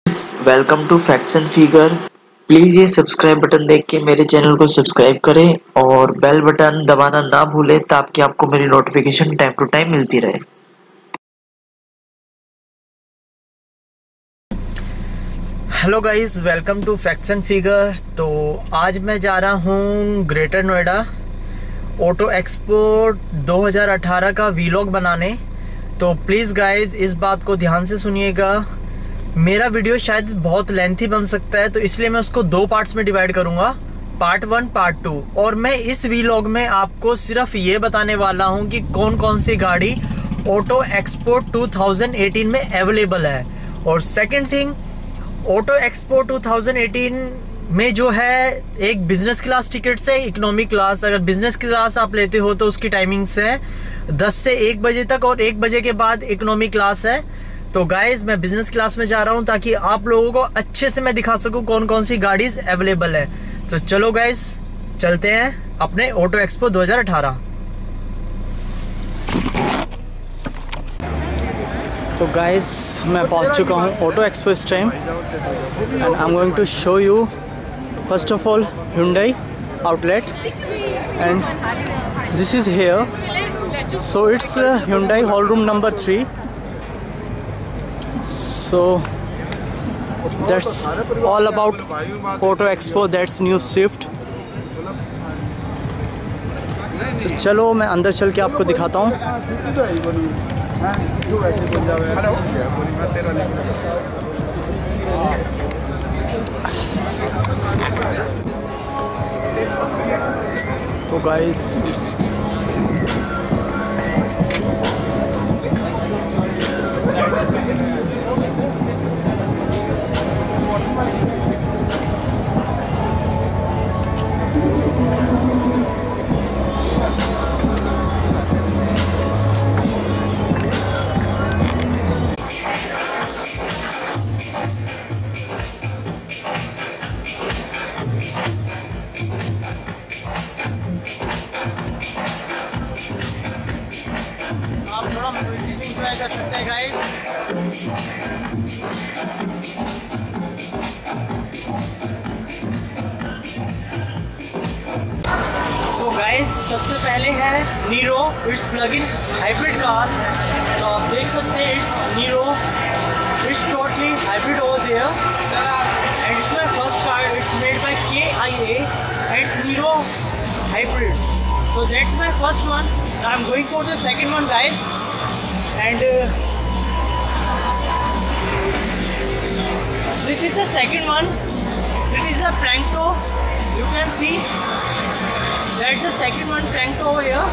Welcome to facts and figure. Please ये subscribe button देख के मेरे चैनल को सब्सक्राइब करें और बेल बटन दबाना ना भूलें ताकि आपको मेरी नोटिफिकेशन टाइम टू टाइम मिलती रहे। Hello guys, welcome to facts and figure. तो आज मैं जा रहा हूँ ग्रेटर नोएडा ऑटो एक्सपो 2018 का वीलॉग बनाने। तो प्लीज़ गाइस इस बात को ध्यान से सुनिएगा। मेरा वीडियो शायद बहुत लेंथी बन सकता है, तो इसलिए मैं उसको दो पार्ट्स में डिवाइड करूँगा, पार्ट 1 पार्ट 2। और मैं इस वीलॉग में आपको सिर्फ ये बताने वाला हूँ कि कौन कौन सी गाड़ी ऑटो एक्सपो 2018 में अवेलेबल है। और सेकेंड थिंग, ऑटो एक्सपो 2018 में जो है एक बिजनेस क्लास टिकट से इकोनॉमी क्लास, अगर बिजनेस क्लास आप लेते हो तो उसकी टाइमिंग्स है 10 से 1 बजे तक और 1 बजे के बाद इकोनॉमी क्लास है। तो गाइज मैं बिजनेस क्लास में जा रहा हूं ताकि आप लोगों को अच्छे से मैं दिखा सकूं कौन कौन सी गाड़ीज अवेलेबल है। तो चलो गाइज चलते हैं अपने ऑटो एक्सपो 2018। तो गाइस मैं पहुंच चुका हूं ऑटो एक्सपो इस time and I am going to show you first of all Hyundai outlet and this is here. So it's Hyundai hall room number 3. So that's all about Auto Expo. That's new Swift. तो चलो मैं अंदर चल के आपको दिखाता हूँ। तो गाइस आप थोड़ा म्यूजिक एंजॉय कर सकते हैं गाइस। सो गाइस सबसे पहले है Niro, it's plug in hybrid car. तो आप देख सकते हैं it's Niro, it's totally hybrid over there and it's my first car. It's made by KIA and it's Niro hybrid. So that's my first one. Now I'm going for the second one, guys. And this is the second one. It is a Prankto. You can see that's the second one, Prankto over here.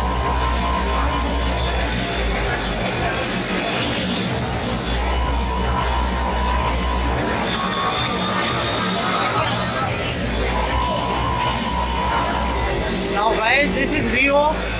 Now guys, this is Rio.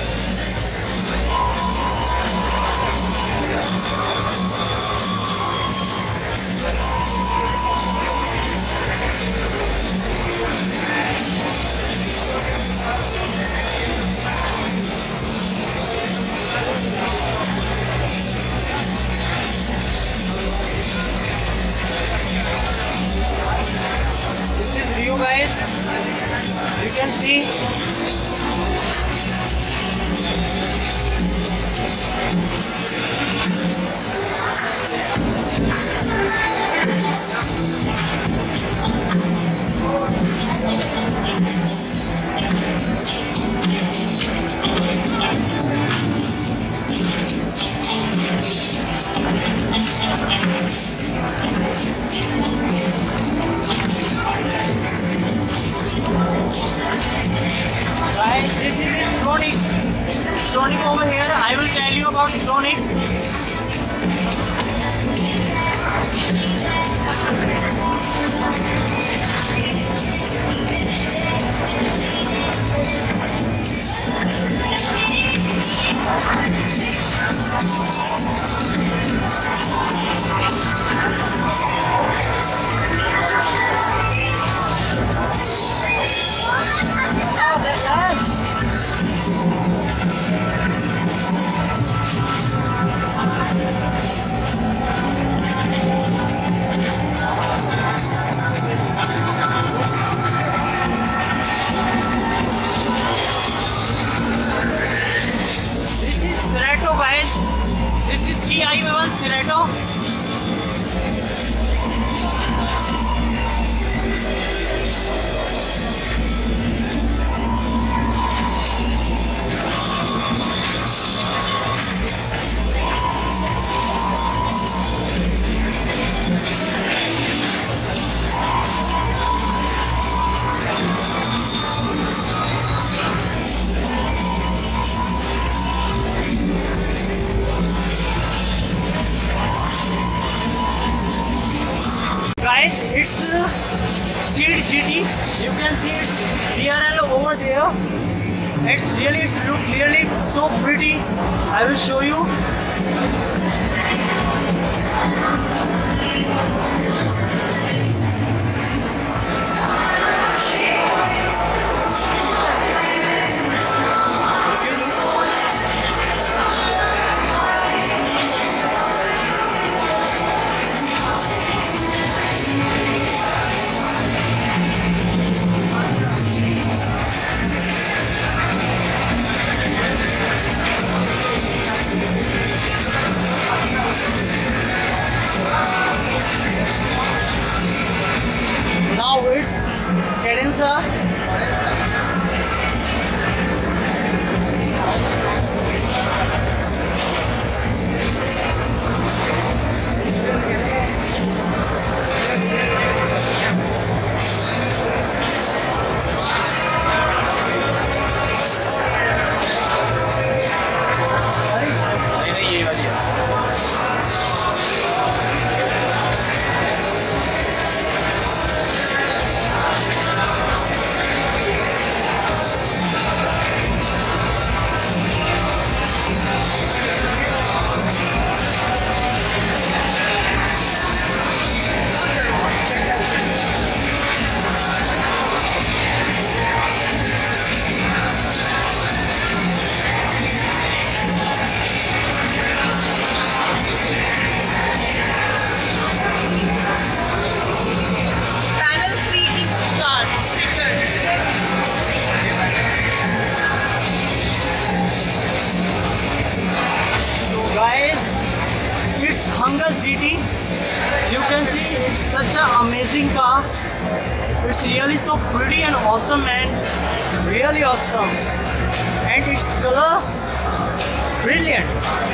This is Rio, guys. You can see. guys, it's Seed GT. You can see it DRL over there. It's look really so pretty. I will show you. Now it's cadenza. GT. You can see it's such an amazing car. It's really so pretty and awesome, man. Really awesome. And its color, brilliant.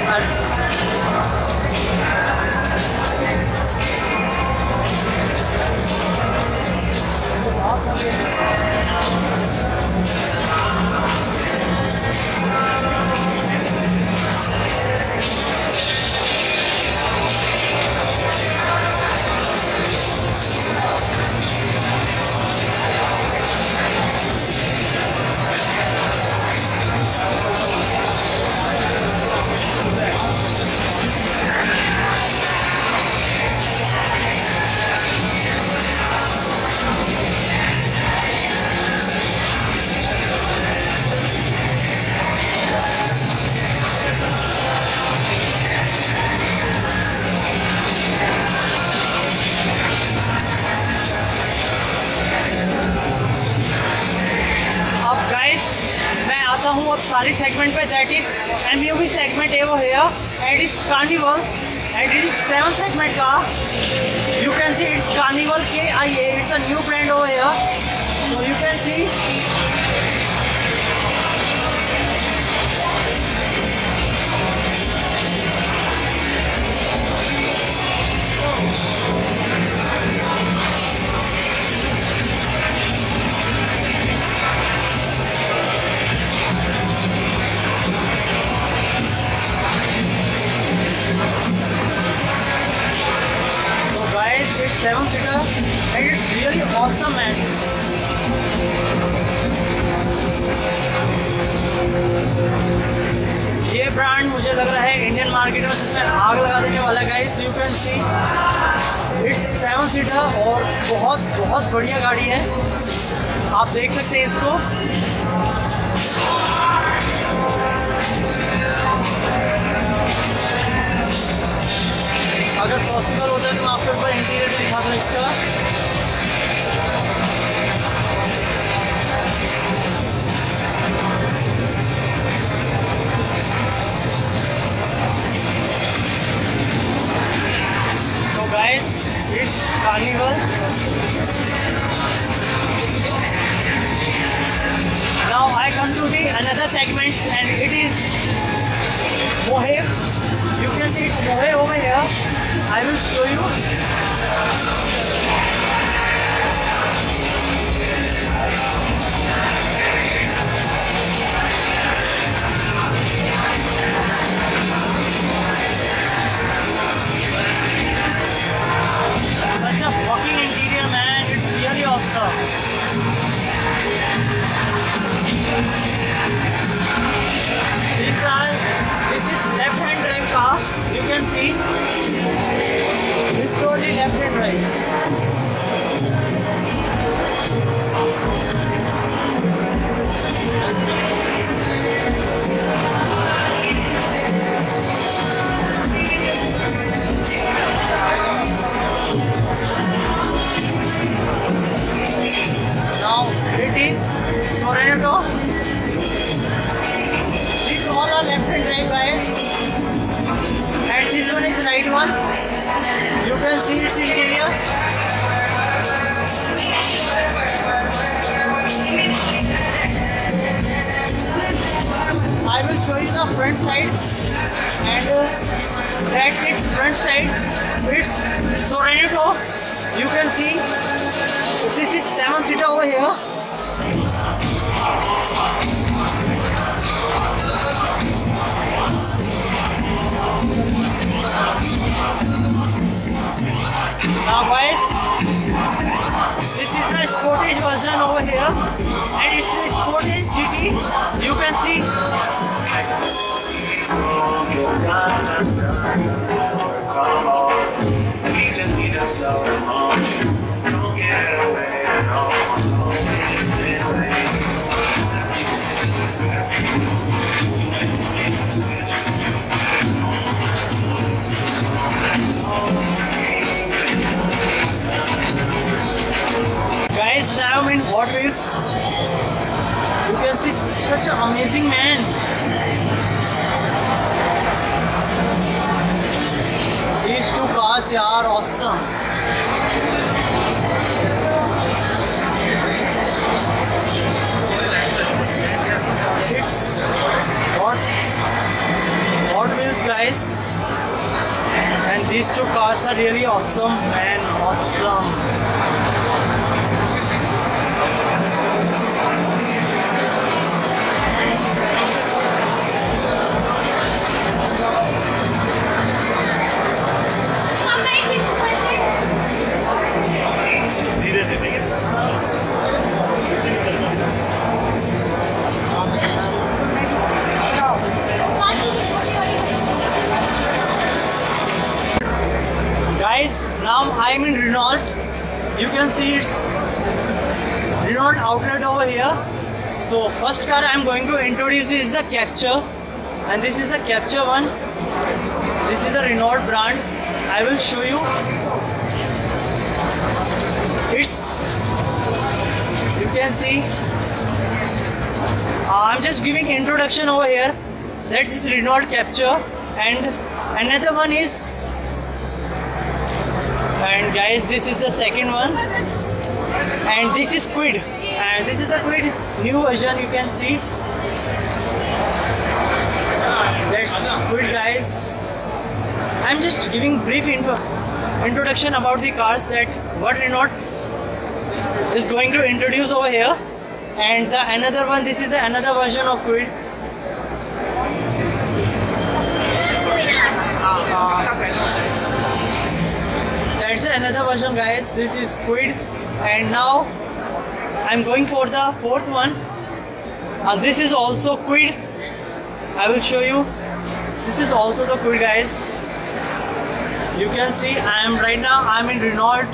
अब सारी segment पे that is MUV segment है वो है and is Carnival and is 7 segment का you can see it's Carnival Kia है it's a new brand over here so you can see it's 7-seater and it's really awesome, man. ये brand मुझे लग रहा है Indian market में इसमें आग लगा देने वाला है guys. You can see it's 7-सीटर और बहुत बढ़िया गाड़ी है. आप देख सकते हैं इसको. अगर पॉसिबल होता है तो मैं आपको एक बार इंटीरियर दिखा दूँ इसका. So guys, it's Carnival. Now I come to the another segments and it is Mohave. You can see it's Mohave over here. I will show you. Such a fucking area. I will show you the front side, and that's its front side. It's Sorento. You can see this is 7-seater over here. Now guys, this is the Sportage version over here, and it's the Sportage GT. You can see. Guys, now I'm in Hot Wheels. You can see such an amazing man. These two cars, they are awesome. It's Hot Wheels, guys. And these two cars are really awesome, man. Awesome. Guys, now I'm in Renault. You can see it's Renault outlet over here. So first car I'm going to introduce is the Capture, and this is the Capture one. This is a Renault brand. I will show you. It's, you can see, I'm just giving introduction over here. That is Renault Capture, and another one is, and guys, this is the second one, and this is Quid, and this is the Quid new version. You can see that's Quid, guys. I'm just giving brief introduction about the cars that what Renault is going to introduce over here. And the another one, this is another version of Quid. That's another version, guys. This is Quid, and now I'm going for the fourth one. This is also Quid. I will show you. This is also the Quid, guys. You can see I'm in Renault.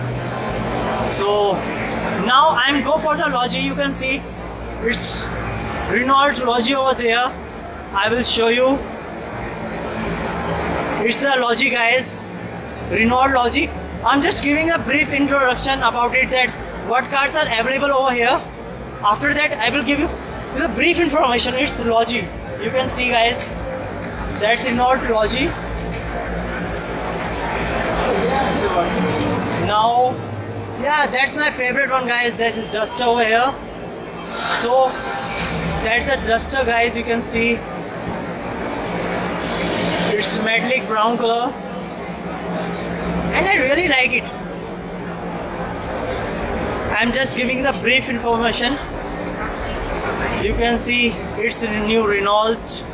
So now I'm go for the Logi. You can see it's Renault Logi over there. I will show you. It's the Logi, guys. Renault Logi. I'm just giving a brief introduction about it, that what cars are available over here. After that I will give you the brief information. It's Logi. You can see, guys, that's Renault Logi. Now, yeah, that's my favorite one, guys. This is Duster over here. So that's the Duster, guys. You can see it's metallic brown color, and I really like it. I'm just giving the brief information. You can see it's a new Renault.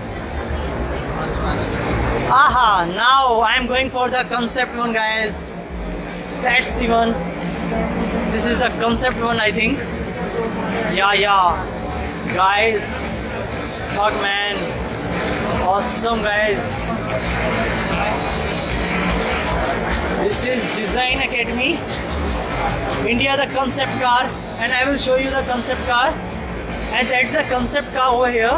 Aha, now I'm going for the concept one, guys. That's the one. This is the concept one, I think. Yeah. Guys, fuck, man. Awesome, guys. This is Design Academy India, the concept car, and I will show you the concept car. And that's the concept car over here.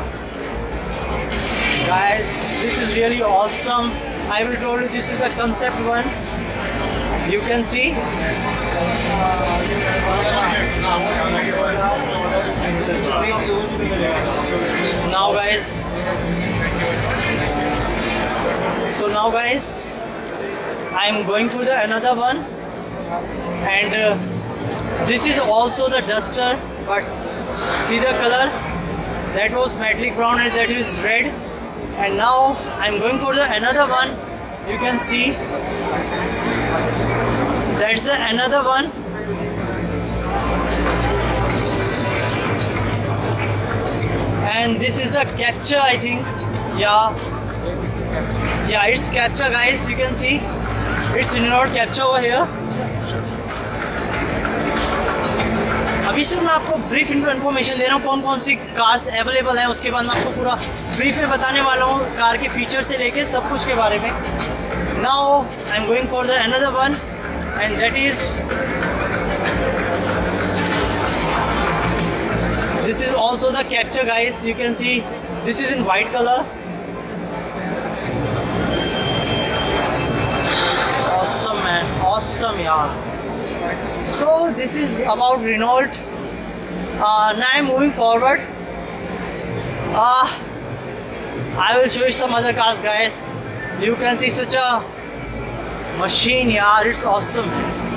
Guys, this is really awesome. I will tell you, this is the concept one. You can see. Now, guys. So now, guys, I am going for the another one, and this is also the duster, but see the color, that was metallic brown and that is red. And now I am going for the another one. You can see that's the another one. And this is the capture, I think. Yeah, it's capture, guys. You can see it's not capture over here. अभी सिर्फ मैं आपको brief information दे रहा हूँ कौन कौन C cars available हैं, उसके बाद मैं आपको पूरा ब्रीफ में बताने वाला हूँ कार के फीचर से लेके सब कुछ के बारे में. Now I am going for the another one, and that is this is also the capture, guys. You can see this is in white color. Awesome, man. Awesome, yeah. So this is about Renault. Now I'm moving forward. I will show you some other cars, guys. You can see such a machine, yeah. It's awesome.